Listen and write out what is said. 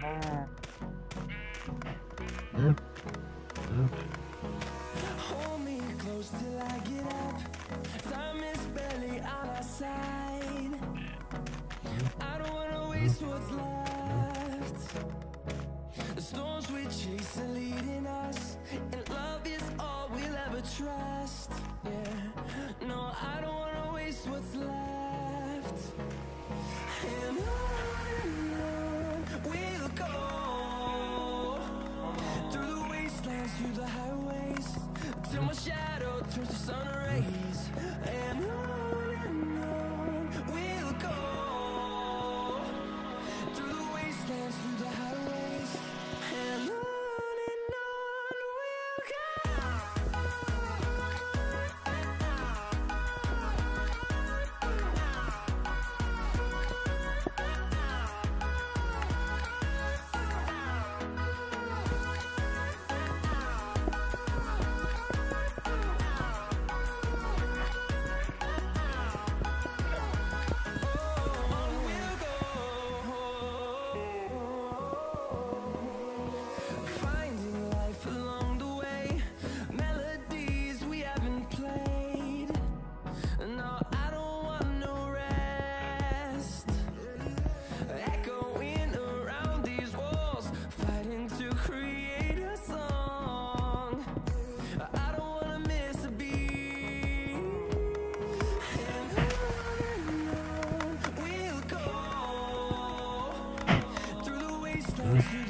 Hold me close till I get up. Time is barely on our side. I don't wanna waste what's left. The storms we chase are leading us, and love is all we'll ever trust. Yeah, no, I don't wanna waste what's left. And on we'll go, through the wastelands, through the highways, till my shadow turns to sun rays. And on we'll go, through the wastelands, through the highways, and on we'll go. Finding life along the way, melodies we haven't played. No, I don't want no rest. Echoing around these walls, fighting to create a song. I don't wanna miss a beat. And on we'll go, through the wastelands.